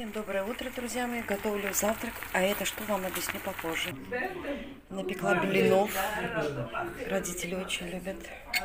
Всем доброе утро, друзья мои. Готовлю завтрак, а это что, вам объясню попозже. Напекла блинов. Родители очень любят.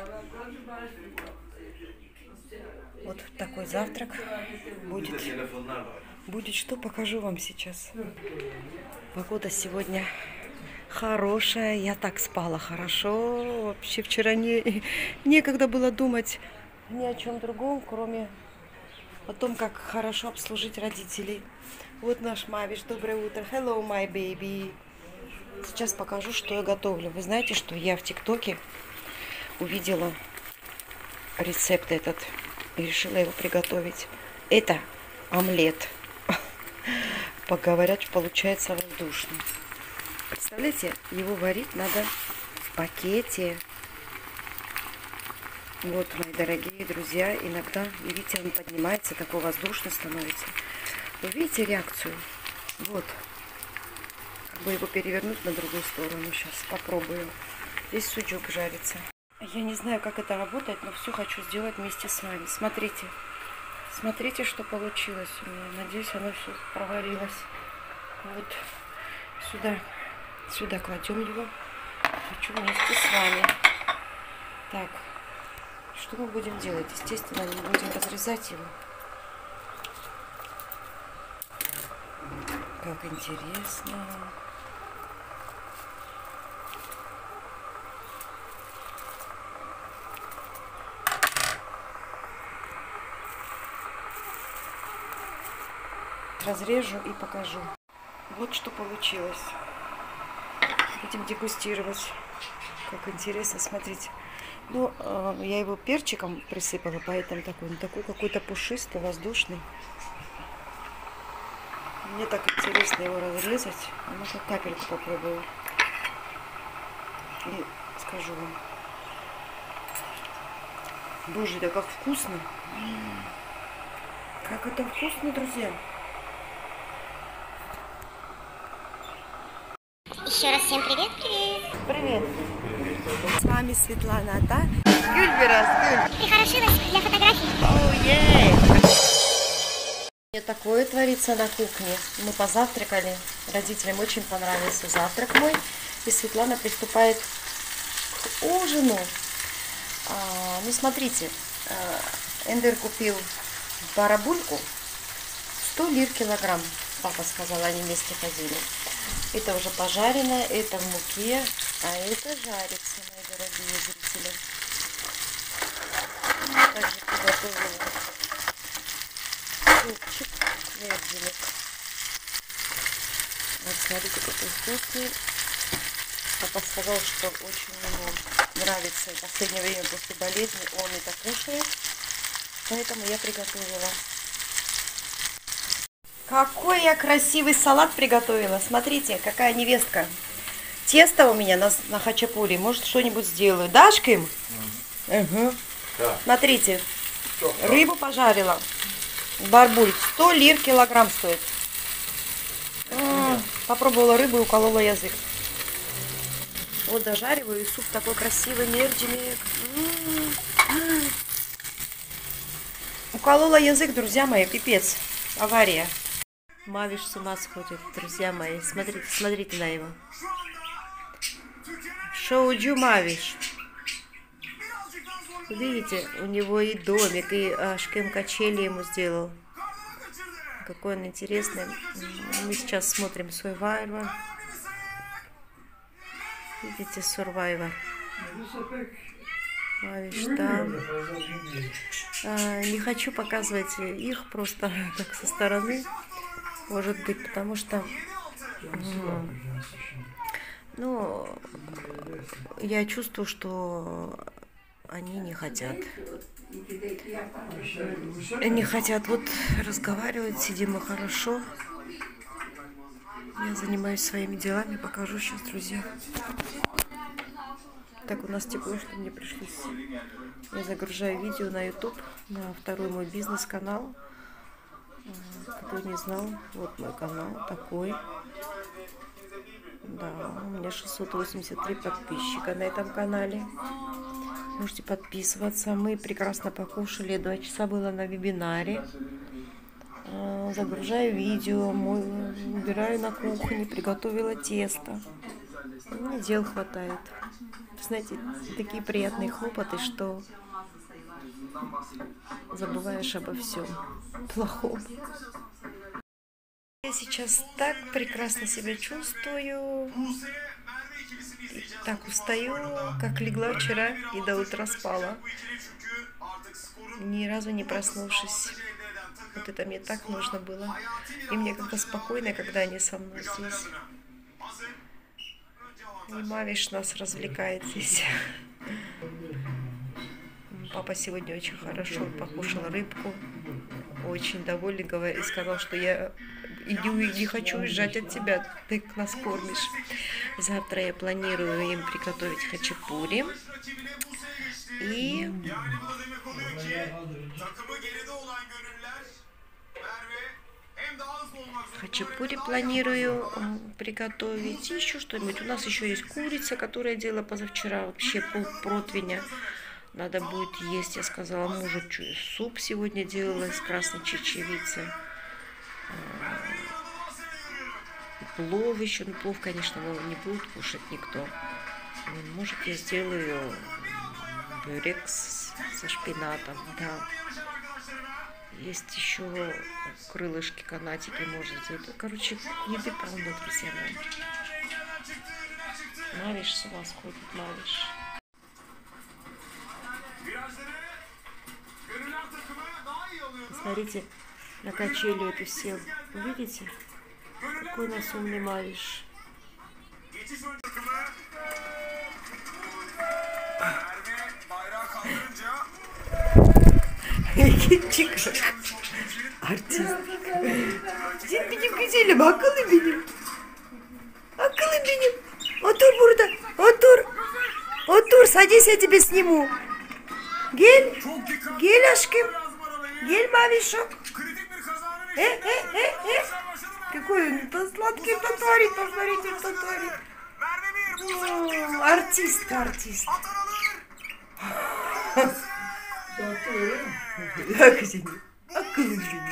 Вот такой завтрак будет. Будет что, покажу вам сейчас. Погода сегодня хорошая. Я так спала хорошо. Вообще вчера некогда было думать ни о чем другом, кроме о том, как хорошо обслужить родителей. Вот наш Мавиш, доброе утро. Hello, my baby. Сейчас покажу, что я готовлю. Вы знаете, что я в ТикТоке увидела рецепт этот и решила его приготовить. Это омлет. Поговорят, получается воздушный. Представляете, его варить надо в пакете. Вот, мои дорогие друзья, иногда, видите, он поднимается, такой воздушный становится. Вы видите реакцию? Вот. Как бы его перевернуть на другую сторону. Сейчас попробую. Здесь суджук жарится. Я не знаю, как это работает, но все хочу сделать вместе с вами. Смотрите. Смотрите, что получилось у меня. Надеюсь, оно все проварилось. Вот. Сюда кладем его. Хочу вместе с вами. Так. Что мы будем делать? Естественно, мы будем разрезать его. Как интересно. Разрежу и покажу. Вот что получилось. Будем дегустировать. Как интересно, смотрите. Ну, я его перчиком присыпала, поэтому такой, такой какой-то пушистый, воздушный. Мне так интересно его разрезать. Ну-ка, капельку попробую. И скажу вам. Боже, да как вкусно. Как это вкусно, друзья. Еще раз всем привет, Привет. С вами Светлана, да? Гюльберас, Гюль. Прихорошилась для фотографий. Такое творится на кухне. Мы позавтракали. Родителям очень понравился завтрак мой. И Светлана приступает к ужину. Ну, смотрите. Эндер купил барабульку. 100 лир килограмм. Папа сказал, они вместе ходили. Это уже пожарено, это в муке, а это жарится, мои дорогие зрители. Также приготовила супчик, вердиник. Вот смотрите, какой вкусный. Папа сказал, что очень ему нравится. В последнее время после болезни он это кушает, поэтому я приготовила. Какой я красивый салат приготовила. Смотрите, какая невестка. Тесто у меня на хачапури. Может, что-нибудь сделаю. Дашь им? Угу. Да. Смотрите. Рыбу пожарила. Барбуль. 100 лир килограмм стоит. Попробовала рыбу и уколола язык. Вот дожариваю. И суп такой красивый, мерджиник. Уколола язык, друзья мои. Пипец. Авария. Мавиш с ума сходит, друзья мои. Смотрите, смотрите на его. Шоуджу Мавиш. Видите, у него и домик, и шкем качели ему сделал. Какой он интересный. Мы сейчас смотрим Survivor. Видите, Survivor. Мавиш там. Не хочу показывать их просто так со стороны. Может быть, потому что, ну, я чувствую, что они не хотят. Не хотят вот разговаривать, сидим мы хорошо. Я занимаюсь своими делами, покажу сейчас, друзья. Так у нас тепло, что мне пришлось. Я загружаю видео на YouTube, на второй мой бизнес-канал. Кто не знал, вот мой канал такой. Да, у меня 683 подписчика на этом канале. Можете подписываться. Мы прекрасно покушали. 2 часа было на вебинаре. загружаю видео, убираю на кухне, приготовила тесто. Мне дел хватает. Знаете, такие приятные хлопоты, что забываешь обо всем плохом. Я сейчас так прекрасно себя чувствую. И так устаю, как легла вчера и до утра спала. Ни разу не проснувшись. Вот это мне так нужно было. И мне как-то спокойно, когда они со мной здесь. И Мавиш нас развлекает здесь. Папа сегодня очень хорошо покушал рыбку. Очень довольный, говорит, сказал, что я иду и не хочу уезжать от тебя, ты нас кормишь. Завтра я планирую им приготовить хачапури. И хачапури планирую приготовить. И еще что-нибудь. У нас еще есть курица, которую я делала позавчера. Вообще полпротивня. Надо будет есть. Я сказала мужу, суп сегодня делала из красной чечевицы. Плов еще. Ну, плов, конечно, не будет кушать никто. Может, я сделаю бюрек со шпинатом. Да. Есть еще крылышки, канатики можно сделать. Короче, еды полно, друзья мои. Мавиш с ума сходит, Мавиш. Смотрите, на качелю эту сел. Вы видите? Какой у нас умный Мавиш. Artist. Sen benim güzelim, akıllı benim. Akıllı benim. Otur burada, otur. Otur, садись, я тебя сниму. Gel, gel aşkım. Gel Мавишок. Какой он сладкий татарин, посмотрите, татарин. Артистка, артист. Bak seni. Akıllı benim.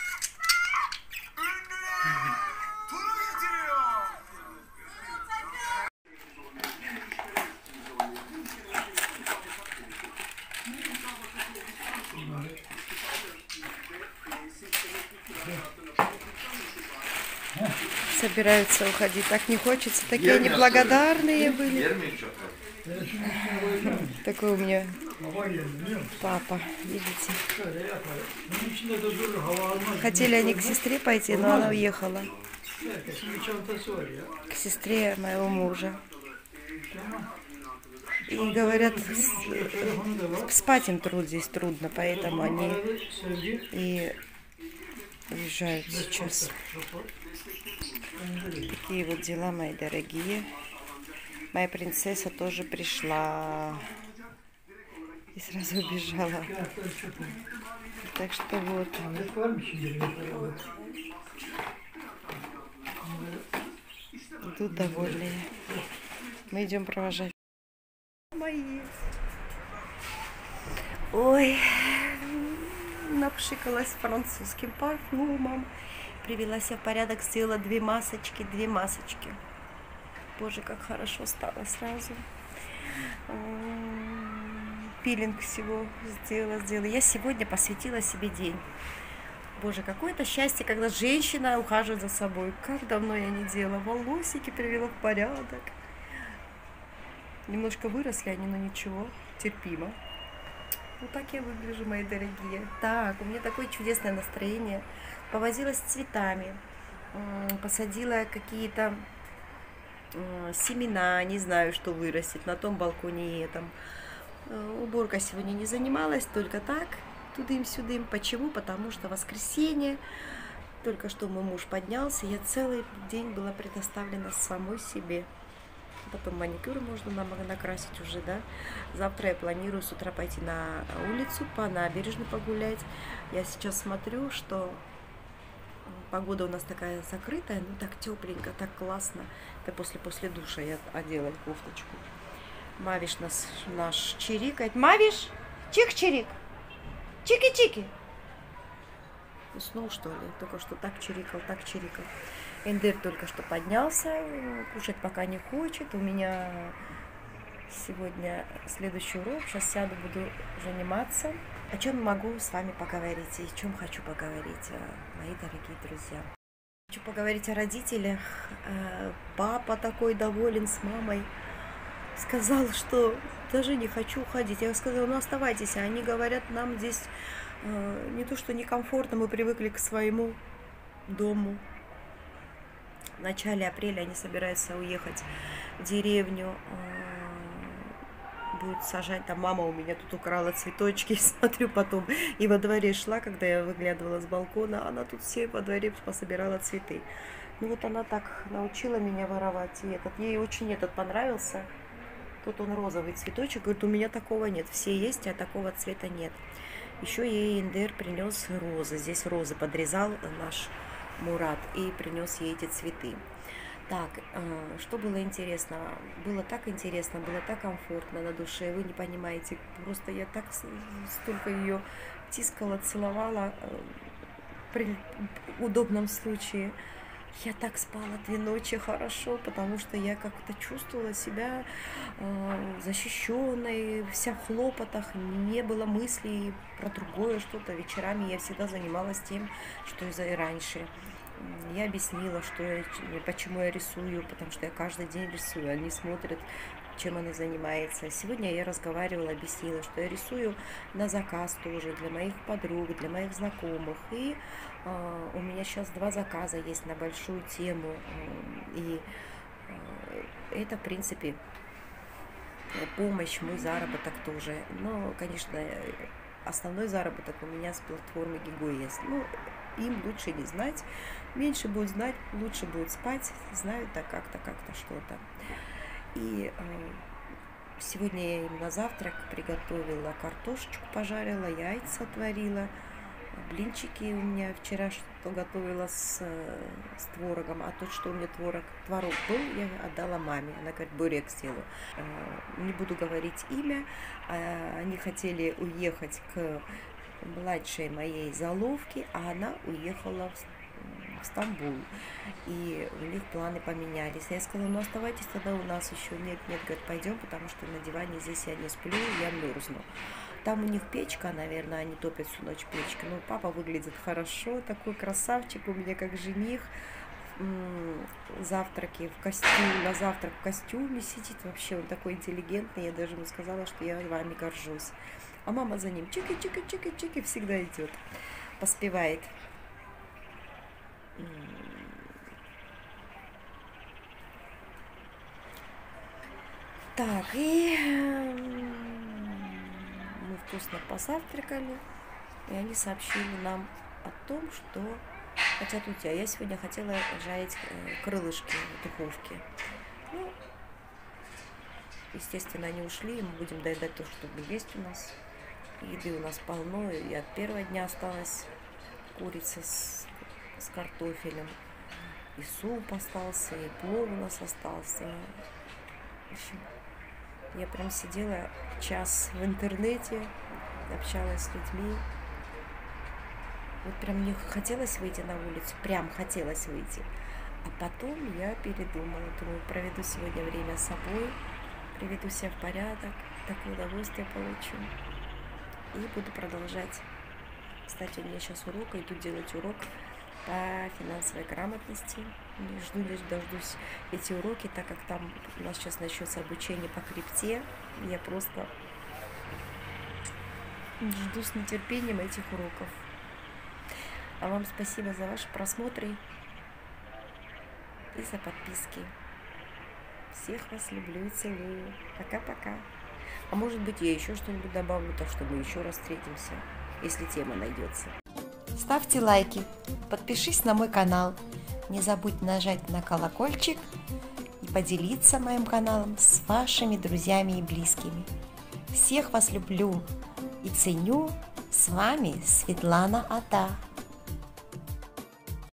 Собираются уходить. Так не хочется. Такие неблагодарные были. Такой у меня папа, видите. Хотели они к сестре пойти, но она уехала. К сестре моего мужа. И говорят, спать им здесь трудно, поэтому они и уезжают сейчас. Такие вот дела, мои дорогие. Моя принцесса тоже пришла и сразу убежала. Так что вот. Идут довольные. Мы идем провожать. Мои. Ой, напшикалась французским парфюмом. Привела себя в порядок, сделала две масочки. Боже, как хорошо стало сразу. Пилинг всего сделала. Я сегодня посвятила себе день. Боже, какое-то счастье, когда женщина ухаживает за собой. Как давно я не делала. Волосики привела в порядок. Немножко выросли они, но ничего, терпимо. Вот так я выгляжу, мои дорогие. Так, у меня такое чудесное настроение. Повозилась с цветами. Посадила какие-то семена, не знаю, что вырастет на том балконе и этом. Уборка сегодня не занималась, только так, тудым-сюдым. Почему? Потому что воскресенье, только что мой муж поднялся, я целый день была предоставлена самой себе. Потом маникюр можно накрасить уже, да. Завтра я планирую с утра пойти на улицу, по набережной погулять. Я сейчас смотрю, что погода у нас такая закрытая, ну так тепленько, так классно. Это после душа я одела кофточку. Мавиш наш чирикает. Мавиш, чик-чирик, чики-чики. Уснул, что ли? Только что так чирикал, так чирикал. Эндер только что поднялся, кушать пока не хочет. У меня сегодня следующий урок. Сейчас сяду, буду заниматься. О чем могу с вами поговорить и о чем хочу поговорить, мои дорогие друзья. Хочу поговорить о родителях. Папа такой доволен с мамой. Сказал, что даже не хочу уходить. Я сказала, ну оставайтесь. Они говорят, нам здесь не то, что некомфортно, мы привыкли к своему дому. В начале апреля они собираются уехать в деревню. Будут сажать, там мама у меня тут украла цветочки, смотрю потом. И во дворе шла, когда я выглядывала с балкона, она тут все во дворе пособирала цветы. Ну вот она так научила меня воровать. И ей очень этот понравился. Тут он розовый цветочек, говорит, у меня такого нет. Все есть, а такого цвета нет. Еще ей Эндер принес розы. Здесь розы подрезал наш Мурат и принес ей эти цветы. Так, что было интересно? Было так интересно, было так комфортно на душе. Вы не понимаете, просто я так столько ее тискала, целовала при удобном случае. Я так спала 2 ночи хорошо, потому что я как-то чувствовала себя защищенной, вся в хлопотах, не было мыслей про другое что-то. Вечерами я всегда занималась тем, что и раньше. Я объяснила, почему я рисую, потому что я каждый день рисую. Они смотрят, чем она занимается. Сегодня я разговаривала, объяснила, что я рисую на заказ тоже для моих подруг, для моих знакомых. И у меня сейчас 2 заказа есть на большую тему. И это, в принципе, помощь, мой заработок тоже. Но, конечно, основной заработок у меня с платформы Gigo есть. Ну, им лучше не знать. Меньше будет знать, лучше будет спать. Знают так как-то, что-то. И сегодня я им на завтрак приготовила картошечку, пожарила, яйца отварила, блинчики у меня вчера что готовила с творогом, а тот, что у меня творог был, я отдала маме. Она говорит, бурек сделаю. Не буду говорить имя. Они хотели уехать к младшей моей заловке, а она уехала в Стамбул. И у них планы поменялись. Я сказала, ну оставайтесь тогда у нас еще. Нет, говорит, пойдем, потому что на диване здесь я не сплю, я мерзну. Там у них печка, наверное, они топят всю ночь печкой. Но папа выглядит хорошо, такой красавчик у меня, как жених. Завтраки в костюме, на завтрак в костюме сидит. Вообще он такой интеллигентный. Я даже ему сказала, что я вами горжусь. А мама за ним чики всегда идет, поспевает. Так, и мы вкусно позавтракали, и они сообщили нам о том, что хотят уйти. А я сегодня хотела жарить крылышки в духовке. Ну, естественно, они ушли, и мы будем доедать то, что есть у нас. Еды у нас полно, и от первого дня осталась курица с картофелем, и суп остался, и плов у нас остался. В общем, я прям сидела час в интернете, общалась с людьми. Вот прям мне хотелось выйти на улицу, прям хотелось выйти. А потом я передумала, думаю, проведу сегодня время с собой, приведу себя в порядок, такое удовольствие получу. И буду продолжать. Кстати, у меня сейчас урок, иду делать урок по финансовой грамотности. Лишь дождусь эти уроки, так как там у нас сейчас начнется обучение по крипте. Я просто жду с нетерпением этих уроков. А вам спасибо за ваши просмотры и за подписки. Всех вас люблю и целую. Пока-пока. А может быть, я еще что-нибудь добавлю, так что мы еще раз встретимся, если тема найдется. Ставьте лайки, подпишись на мой канал. Не забудь нажать на колокольчик и поделиться моим каналом с вашими друзьями и близкими. Всех вас люблю и ценю. С вами Светлана Ата.